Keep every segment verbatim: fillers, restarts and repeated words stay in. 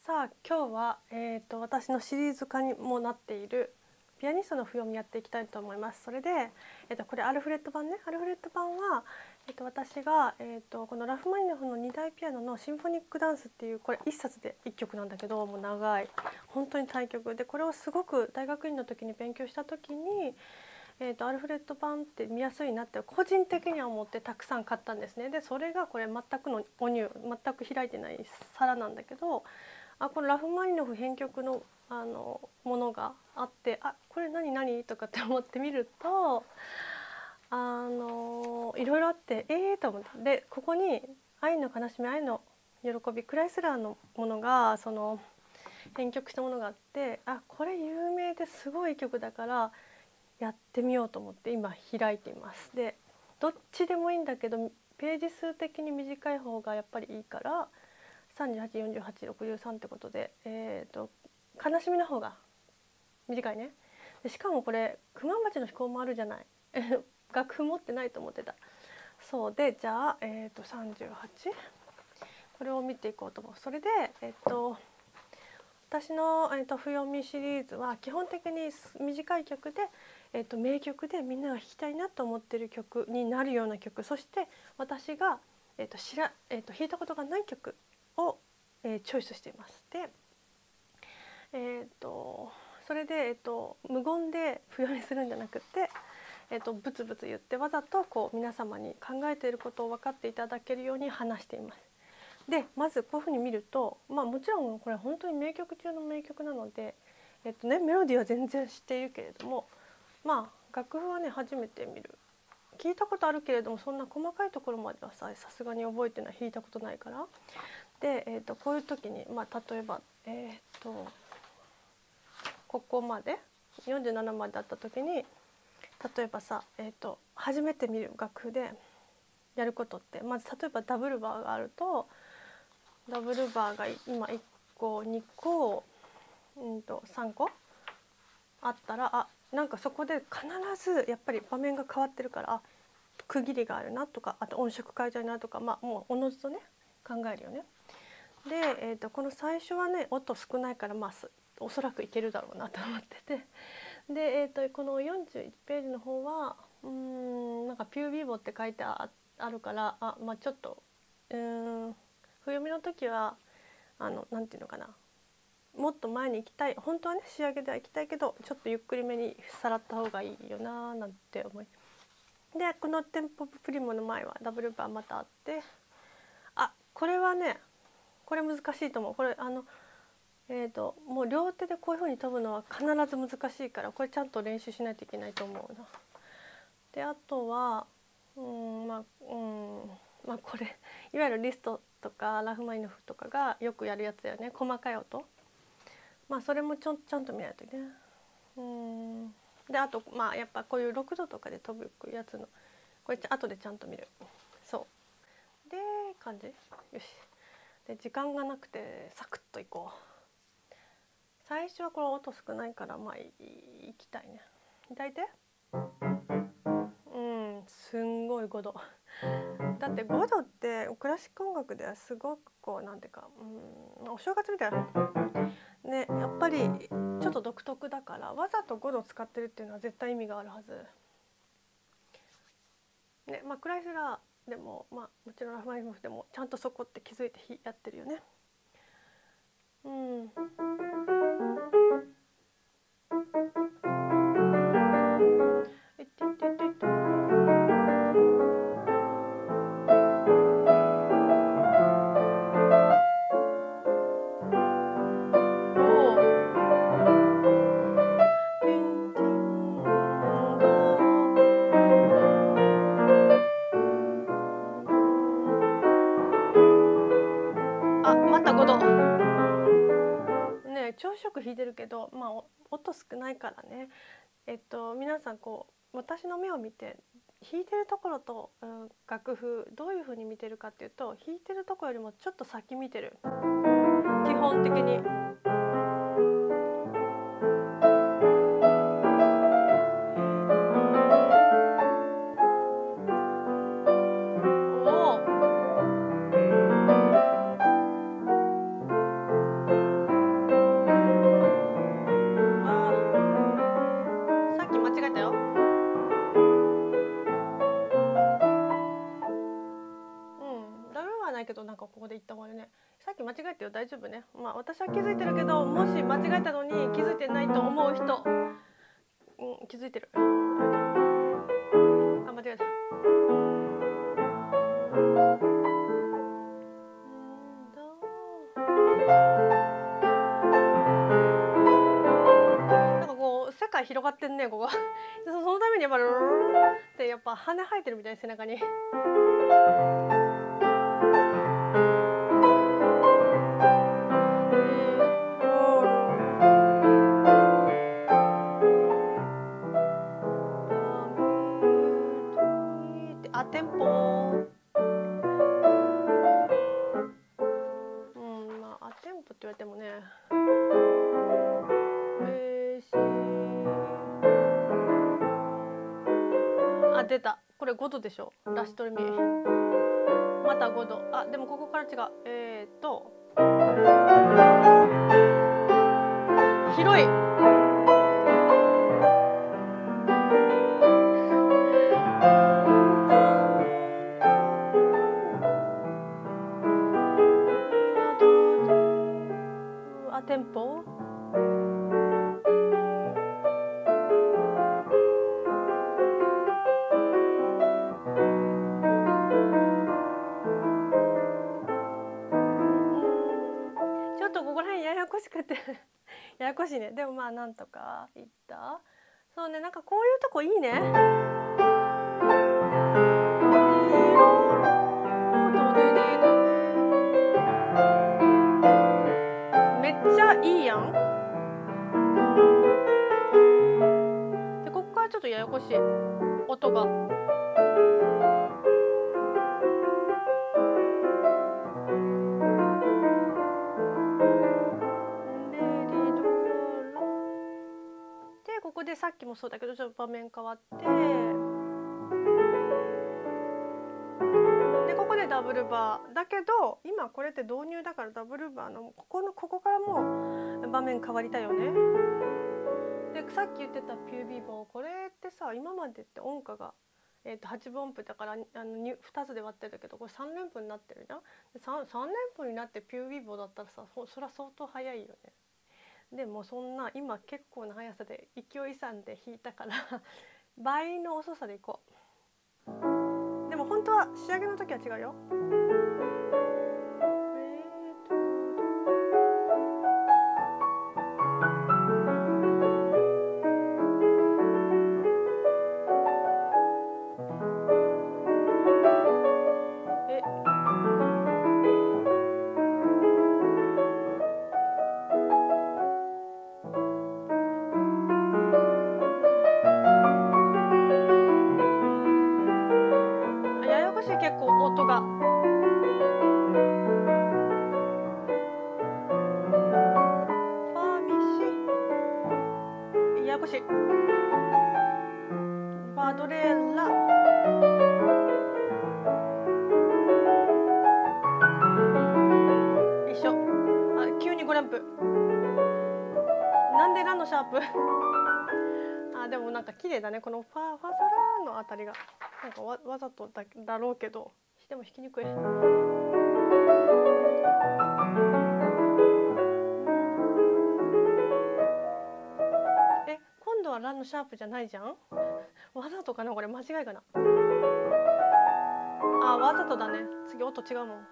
さあ今日は、えーと、私のシリーズ化にもなっているピアニストの譜読みやっていきたいと思います。それで、えーと、これアルフレッド版ね。アルフレッド版は、えーと、私が、えーと、このラフマニノフのにだいピアノのシンフォニックダンスっていうこれいっさつでいっきょくなんだけど、もう長い本当に大曲で、これをすごく大学院の時に勉強した時に、えーと、アルフレッド版って見やすいなって個人的には思ってたくさん買ったんですね。でそれがこれ全くのお乳全く開いてない皿なんだけど、あこのラフマニノフ編曲のあのものがあって、あこれ何何とかって思ってみると、あのいろいろあって、ええー、と思って、でここに愛の悲しみ愛の喜びクライスラーのものがその編曲したものがあって、あこれ有名ですごい曲だからやってみようと思って今開いています。でどっちでもいいんだけどページ数的に短い方がやっぱりいいからさんじゅうはち、よんじゅうはち、ろくじゅうさんってことで、えーと、悲しみの方が短いね。でしかもこれ熊町の飛行もあるじゃない楽譜持ってないと思ってた。そうでじゃあ、えーと、さんじゅうはちこれを見ていこうと思う。それで、えーと、私の、えーと、譜読みシリーズは基本的に短い曲で、えーと、名曲でみんなが弾きたいなと思ってる曲になるような曲、そして私が、えーと知らえーと、弾いたことがない曲を、えー、チョイスしています。で、えー、とそれで、えー、と無言で譜読みするんじゃなくて、えー、とブツブツ言ってわざとこう皆様に考えていることを分かっていただけるように話しています。でまずこういうふうに見ると、まあ、もちろんこれ本当に名曲中の名曲なので、えーとね、メロディーは全然知っているけれども、まあ楽譜はね初めて見る。聞いたことあるけれどもそんな細かいところまではささすがに覚えてない、弾いたことないから。で、えー、とこういう時に、まあ、例えば、えー、とここまでよんじゅうななまでだった時に、例えばさ、えー、と初めて見る楽譜でやることって、まず例えばダブルバーがあるとダブルバーが今いっこにこ、うん、とさんこあったら、あなんかそこで必ずやっぱり場面が変わってるから、あ区切りがあるなとか、あと音色変えたいなとか、まあもうおのずとね考えるよね。で、えー、とこの最初はね音少ないから、まあおそらくいけるだろうなと思ってて、で、えー、とこのよんじゅういちページの方はうーんなんかピュービーボって書いて あ, あるから、あまあちょっとうーん譜読みの時はあのなんていうのかな、もっと前に行きたい、本当はね仕上げでは行きたいけどちょっとゆっくりめにさらった方がいいよななんて思い、でこのテンポプリモの前はダブルバーまたあって、あこれはねこれ難しいと思う。これあのえーともう両手でこういう風に飛ぶのは必ず難しいから、これちゃんと練習しないといけないと思うな。であとはうんまあうんまあこれいわゆるリストとかラフマニノフとかがよくやるやつだよね、細かい音。まあそれもちょちゃんと見ないとね。うんであとまあやっぱこういうろくどとかで飛ぶやつのこれ後でちゃんと見る。そうで感じよし。で時間がなくてサクッといこう。最初はこれ音少ないからまあいきたいね。左手うんすんごいごどだってごどってクラシック音楽ではすごくこうなんていうか、うんお正月みたいなね、やっぱりちょっと独特だから、わざとごど使ってるっていうのは絶対意味があるはずね。まあクライスラーでも、まあ、もちろんラフマニノフでもちゃんとそこって気づいてやってるよね。うんいってってってってあまたごどね、調子よく弾いてるけど、まあ音少ないからね。えっと皆さんこう私の目を見て弾いてるところと、うん、楽譜どういう風に見てるかっていうと、弾いてるところよりもちょっと先見てる基本的に。おおえてよ、大丈夫ね。まあ私は気づいてるけど、もし間違えたのに気づいてないと思う人、うん、気づいてる。あ、間違えた。なんかこう世界広がってんね、ここ。そのためにやっぱルルルってやっぱ羽生えてるみたい、背中に。あ、テンポ。うん、まあ、あ、テンポって言われてもね。えー、し。あ、出た。これごどでしょ。ラシドレミ。またごど。あ、でもここから違う。えーっと。広い。あ、テンポ。ちょっとここら辺ややこしくてややこしいね。でもまあなんとかいった。そうね、なんかこういうとこいいね。めっちゃいいやん。でここからちょっとややこしい音が。でここでさっきもそうだけどちょっと場面変わって、でここでダブルバーだけど今これって導入だからダブルバーのここのここからもう場面変わりたいよね。でさっき言ってたピュービーボー、これってさ今までって音階が、えー、とはちぶ音符だからあのふたつで割ってるけどこれさん連符になってるじゃん。で 3, 3連符になってピュービーボーだったらさ そ, そりゃ相当速いよね。でもそんな今結構な速さで勢い勇んで弾いたから倍の遅さでいこう。でも本当は仕上げの時は違うよ。結構音が。ファミシややこしい。バドレーラ。一緒。あ、急にご連符。なんでラのシャープあ、でもなんか綺麗だね、このファファソラのあたりがなんか わ, わざと だ, だろうけどしても弾きにくい。え、今度はラのシャープじゃないじゃん。わざとかな、これ間違いかな。あ、わざとだね。次音違うもん。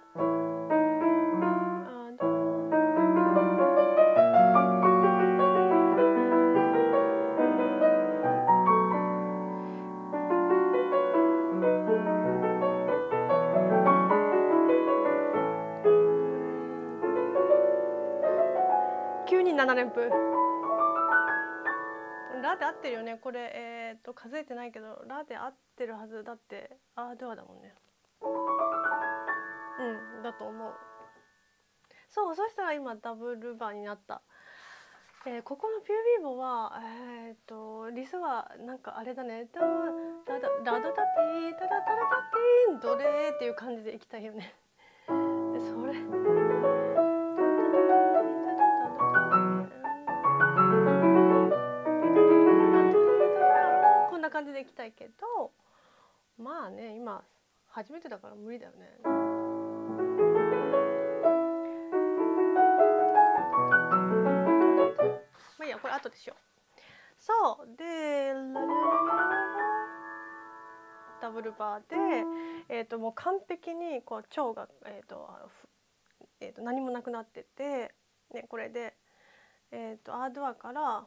急になな連符。ラで合ってるよねこれ。えっと数えてないけどラで合ってるはずだって。あーではだもんね。うんだと思う。そう、そしたら今ダブルバーになった。えー、ここのピュービーボはえっ、ー、とリスはなんかあれだね。ダダダラドタティーダダダラタティーンドレーっていう感じでいきたいよね。それこんな感じでいきたいけど、まあね今初めてだから無理だよね。 後でしよう。そうでダブルバーで、えー、ともう完璧にこう腸が、えーとえー、と何もなくなってて、ね、これで、えー、とアードアから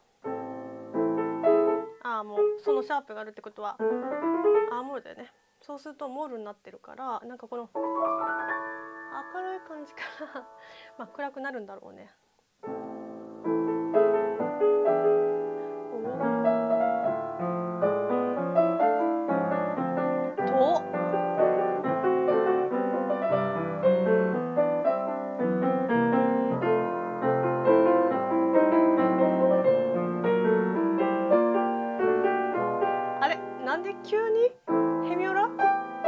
あもうそのシャープがあるってことはアーモールだよね。そうするとモールになってるからなんかこの明るい感じからまあ暗くなるんだろうね。あれなんで急にヘミオラ？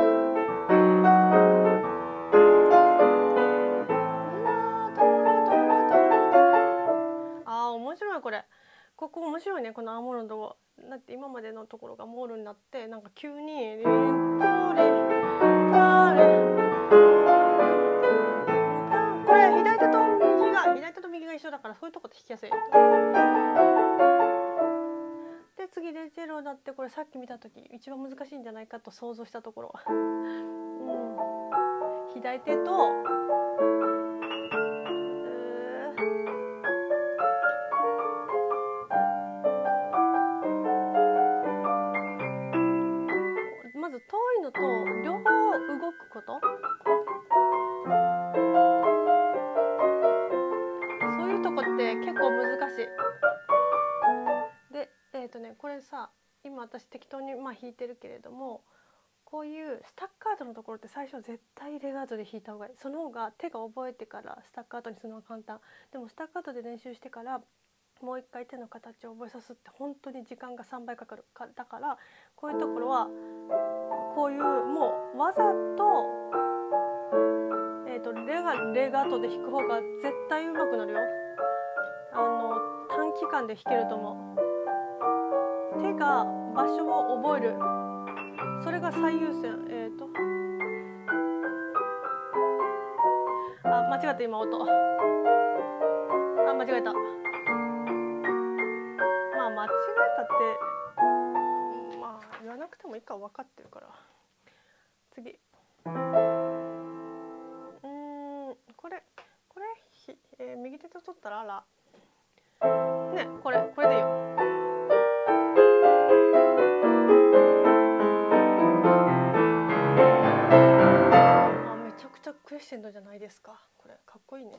あー面白いこれ。ここ面白いねこのアーモールのとこ。だって今までのところがモールになってなんか急にリンポリパレこれ左手と右が左手と右が一緒だからそういうとこって弾きやすい。で次レジェロだってこれさっき見た時一番難しいんじゃないかと想像したところ、うん、左手とまず遠いのと両方動くこと、そういうとこって結構難しい。でえっとねこれさ今私適当にまあ弾いてるけれどもこういうスタッカートのところって最初絶対レガートで弾いた方がいい。その方が手が覚えてからスタッカートにするのが簡単。でもスタッカートで練習してからもう一回手の形を覚えさすって本当に時間がさんばいかかるかだからこういうところはこういうもうわざと、えー、とレガレガートで弾く方が絶対上手くなるよ。あの短期間で弾けると思う。手が場所を覚えるそれが最優先。えっ、ー、とあ間違った今音あ間違えた。まあ間違えたってまあ言わなくてもいいか分かってるから。次うんこれこれ、えー、右手と取ったらあらねこれこれでいいよ。あめちゃくちゃクレッシェンドじゃないですか。これかっこいいね。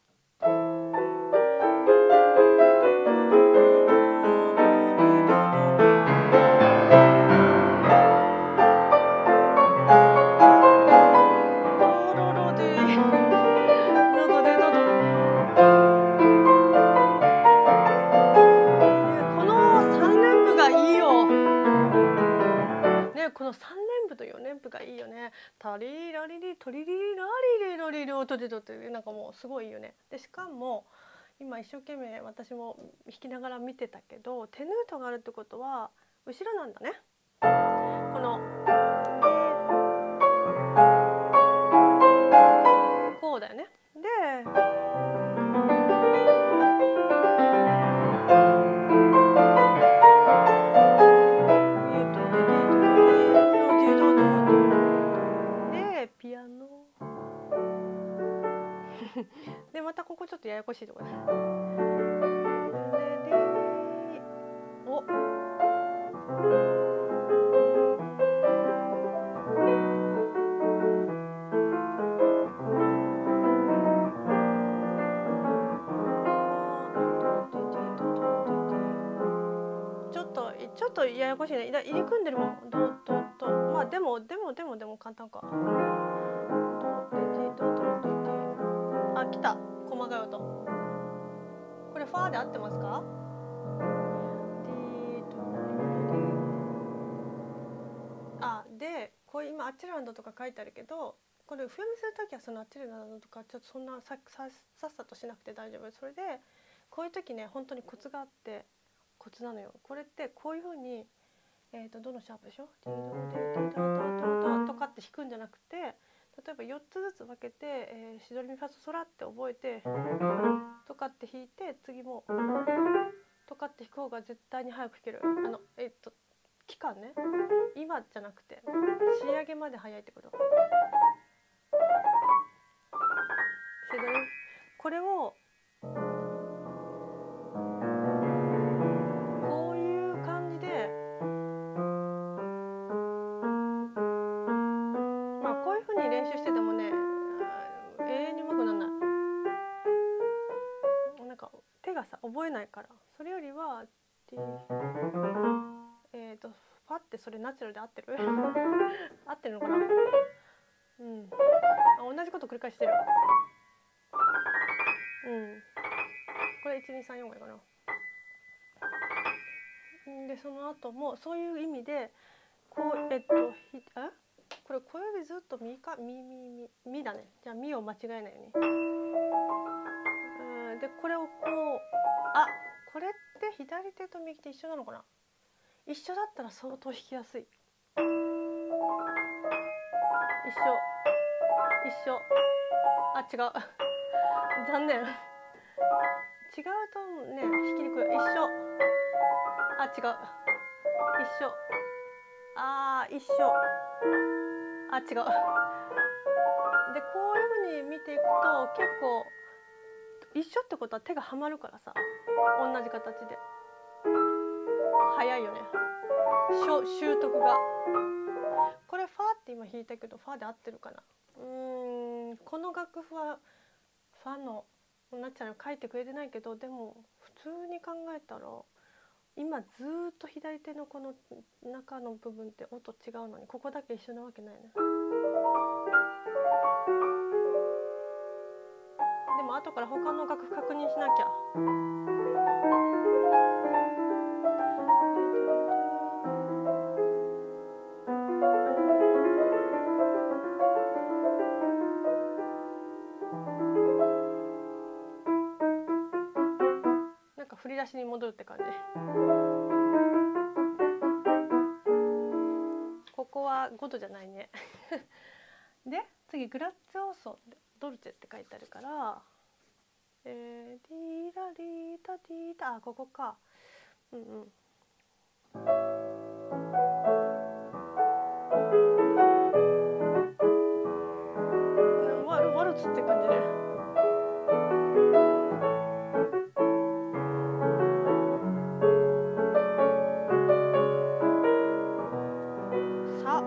このさん連符とよん連符がいいよね。タリラリリトリリリラリリロリロトリトってなんかもうすごいいいよね。でしかも今一生懸命私も弾きながら見てたけどテヌートがあるってことは後ろなんだね。このこうだよね。でピアノでまたここちょっとややこしいところね。おちょっとちょっとややこしいね。入り組んでるもん。ドドドまあでもでもでもでも簡単か。あ来た細かい音。これファーで合ってますか？あでこれ今アッチランドとか書いてあるけどこれ譜読みするときはそのアッチランドとかちょっとそんなさささっさとしなくて大丈夫。それでこういう時ね本当にコツがあってコツなのよ。これってこういうふうに、えー、とどのシャープでしょとかって弾くんじゃなくて例えばよっつずつ分けて、えー、シドレミファソソラって覚えてとかって弾いて次もとかって弾く方が絶対に早く弾ける。あのえっと期間ね、今じゃなくて仕上げまで早いってこと。これをこういう感じで、まあこういうふうに練習しててもね、永遠に上手くならない。なんか手がさ覚えないから。それよりはえっとパッてそれナチュラルで合ってる合ってるのかな。うん、あ、同じこと繰り返してる。うん、これいちにさんよんがいいかな。でその後もそういう意味でこうえっとひえこれ小指ずっとミかミミミミだね。じゃあミを間違えないように。うんでこれをこうあこれって左手と右手一緒なのかな。一緒だったら相当弾きやすい。一緒一緒あ違う残念違うとね弾きにくい。一緒あ違う一緒あー一緒あ違うでこういうふうに見ていくと結構一緒ってことは手がはまるからさ、同じ形で早いよね習得が。これファーって今弾いたけどファーで合ってるかな。うーんこの楽譜はファのなっちゃん書いてくれてないけど、でも普通に考えたら今ずーっと左手のこの中の部分って音違うのにここだけ一緒なわけないね。でも後から他の楽譜確認しなきゃ。なんか振り出しに戻るって感じ。ここはごどじゃないねで次グラッツオーソドルチェって書いてあるから、えー、ディーラリータディータあここか。うんうんワルワルツって感じで。さ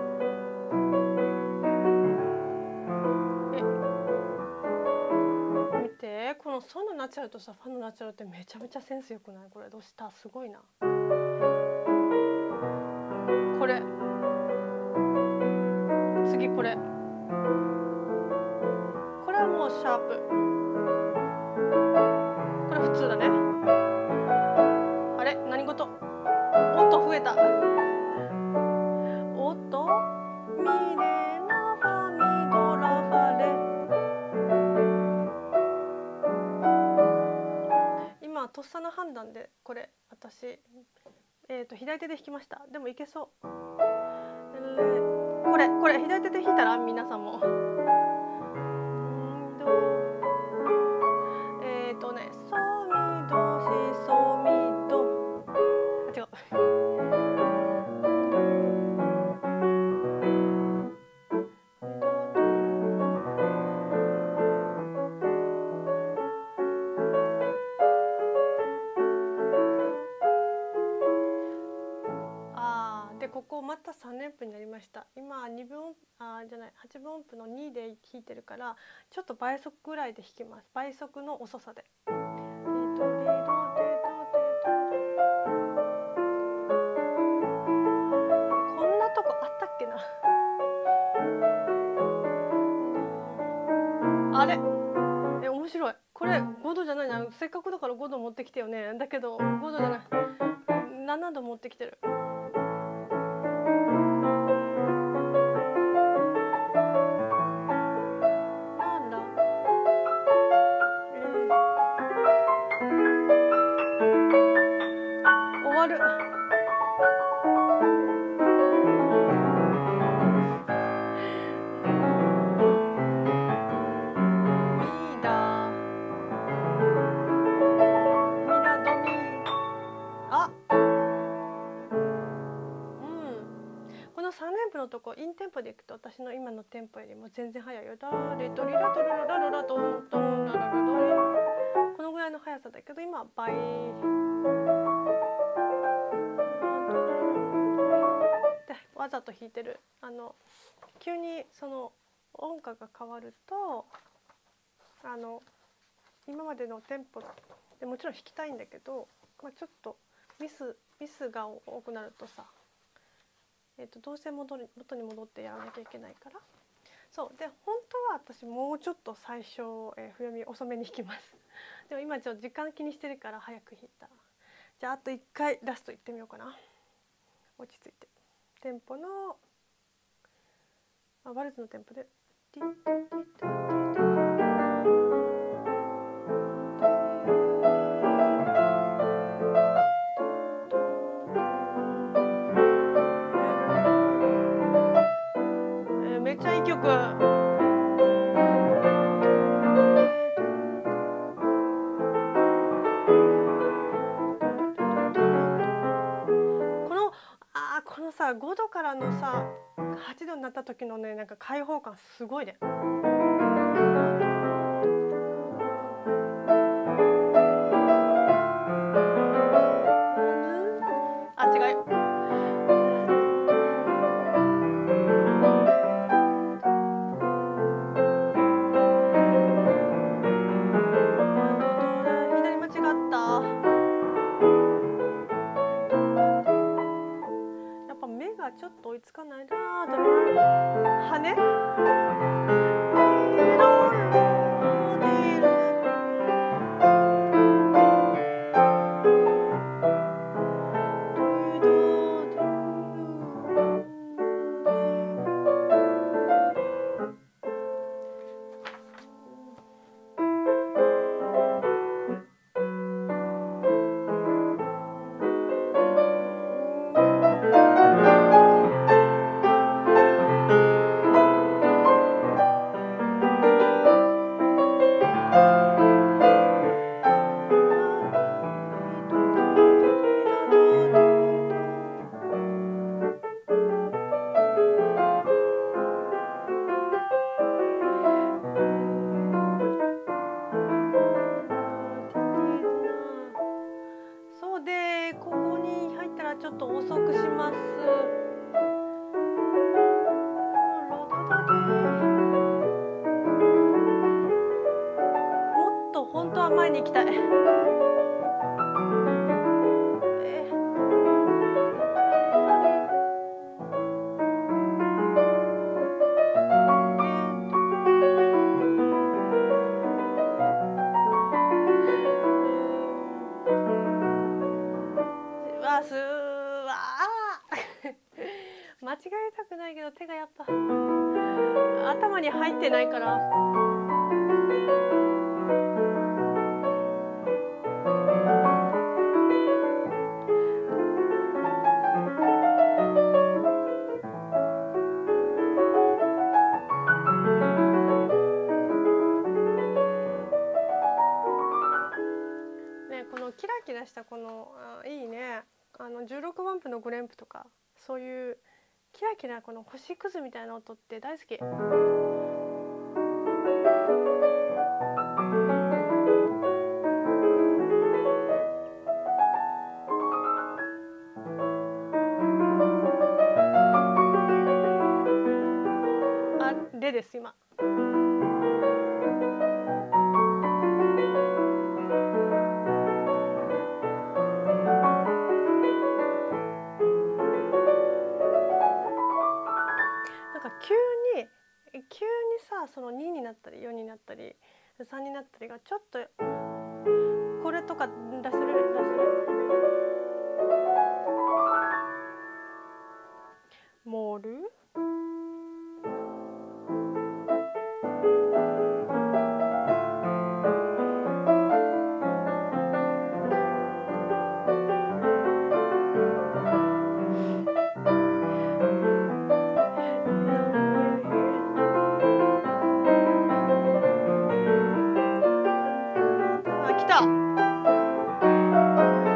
え見てこのソのナチュラルとさファのナチュラルってめちゃめちゃセンスよくない？これどうしたすごいな。これ次これこれはもうシャープ。これ普通だね。あれ何事？音増えた。音ミレナファミドラファレ。今とっさの判断でこれ私、えー、と左手で弾きました。でもいけそう。これこれ左手で弾いたら皆さんも。えっ、ー、とねソミドシソミドあ違うあでここまたさん連符になりました。今にぶん音あじゃないはちぶん音符のにで弾いてるからちょっと倍速ぐらいで弾きます。倍速の遅さで。リドリドデドデドこんなとこあったっけなあれえ面白い。これごどじゃないな。せっかくだからごど持ってきてよね。だけどごどじゃないななど持ってきてる。なんだ、えー、終わる。ミだミラドミとこインテンポでいくと私の今のテンポよりも全然速いよ。ダレドリラドララララドンドンラララドリ、このぐらいの速さだけど今は倍でわざと弾いてる。あの急にその音楽が変わるとあの今までのテンポでもちろん弾きたいんだけど、まあ、ちょっとミスミスが多くなるとさ、えー、とどうせ戻り元に戻ってやらなきゃいけないから。そうで本当は私もうちょっと最初、えー、譜読み遅めに弾きます。でも今ちょっと時間気にしてるから早く弾いた。じゃああといっかいラストいってみようかな。落ち着いてテンポのあワルツのテンポで。めっちゃいい曲。このあこのさごどからのさはちどになった時のねなんか開放感すごいね。あ違う。ちょっと追いつかないな。羽ね。そうでここに入ったらちょっと遅くします。もっと本当は前に行きたい。すわ間違えたくないけど手がやっぱ頭に入ってないから。ね、このキラキラしたこのあいいね。あのじゅうろくばんぷのご連符とかそういうキラキラこの星屑みたいな音って大好き。あレです今。急に急にさそのにになったりよになったりさんになったりがちょっとこれとか出せる出せるモール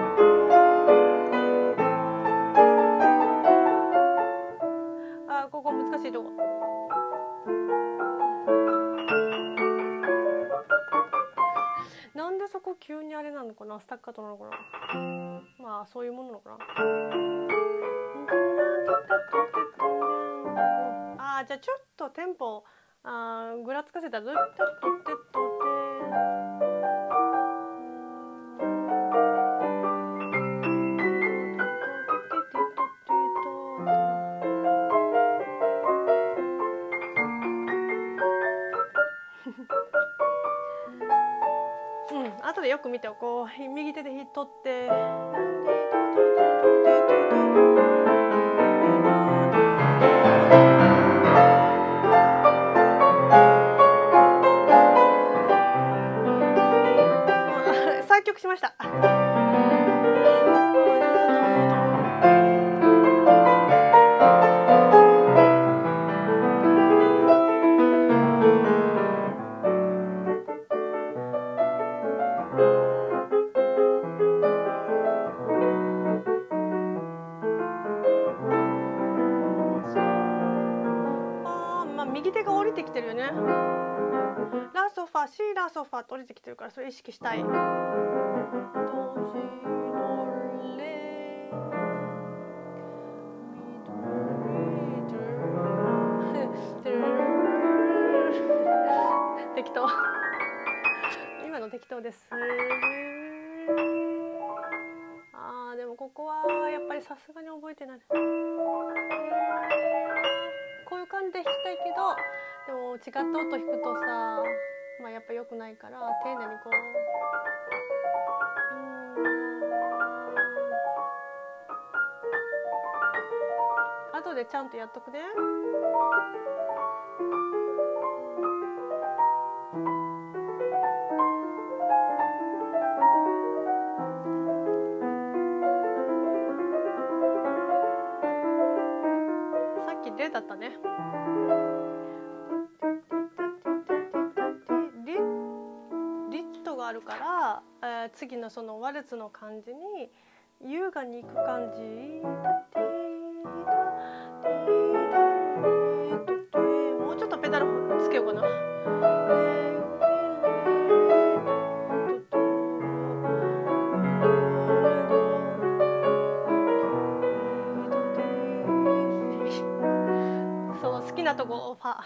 こここ急にあれなのかな、スタッカートなのかな、まあそういうものなのかな。あー、じゃあちょっとテンポあーぐらつかせたらどうやってとってとってうん、後でよく見ておこう。右手で弾いとって。作曲しました。右手が降りてきてるよね。ラソファ、シラソファと降りてきてるから、それ意識したい。ドジドレミド適当。今の適当です。あー、でもここはやっぱりさすがに覚えてない。こういう感じで弾きたいけど、でも違った音弾くとさ、まあやっぱ良くないから丁寧にこう。うん、後でちゃんとやっとくね。さっきレだったね。リリットがあるから、えー、次のそのワルツの感じに優雅にいく感じ。もうちょっとペダルつけようかな。そう、好きなとこファ。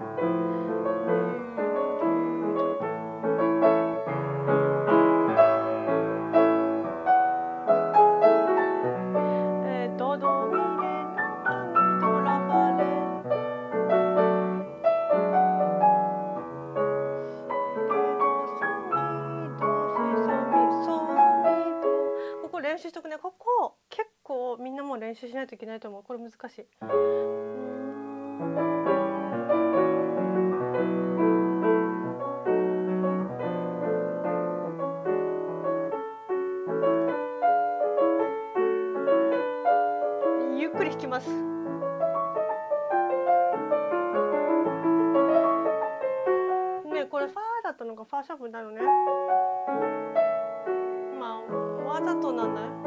練習しとくね。ここ結構みんなも練習しないといけないと思う。これ難しい。ゆっくり弾きます。ね、これファーだったのがファーシャープになるね。まあわざとなんだよ。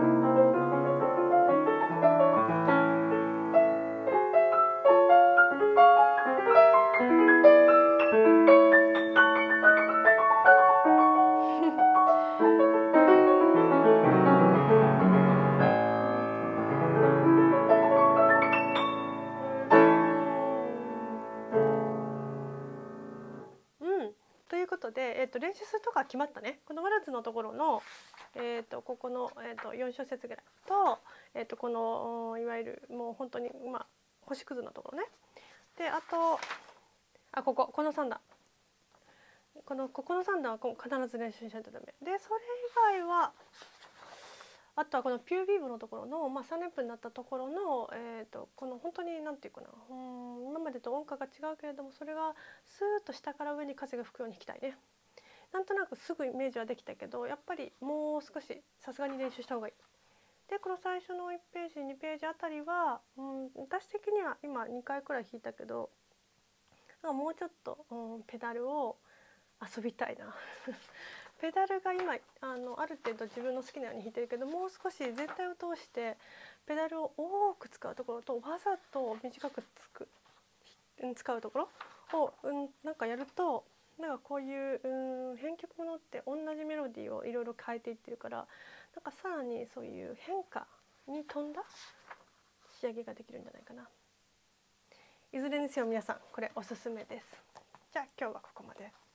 で、えー、と練習するとこは決まったね。このワルツのところの、えー、とここの、えー、とよん小節ぐらいと、えー、とこのいわゆるもう本当に、まあ、星屑のところね。であとあこここのさん段このここのさん段は必ず練習しないとダメで、それ以外はあとはこのピュービーブのところの、まあ、さん連符になったところの、えー、とこの本当に何て言うかな、うん今までと音階が違うけれども、それがスーッと下から上に風が吹くように弾きたいね。なんとなくすぐイメージはできたけど、やっぱりもう少しさすがに練習した方がいい。でこの最初のいちページにページあたりは、うん、私的には今にかいくらい弾いたけど、もうちょっと、うん、ペダルを遊びたいなペダルが今あのある程度自分の好きなように弾いてるけど、もう少し全体を通してペダルを多く使うところとわざと短くつく使うところを、うん、なんかやるとなんかこういううん編曲ものって同じメロディーをいろいろ変えていってるから、なんかさらにそういう変化に富んだ仕上げができるんじゃないかな。いずれにせよ皆さんこれおすすめです。じゃあ今日はここまで。